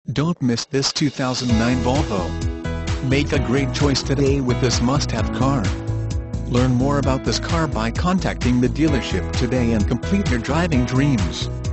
Don't miss this 2009 Volvo. Make a great choice today with this must-have car. Learn more about this car by contacting the dealership today and complete your driving dreams.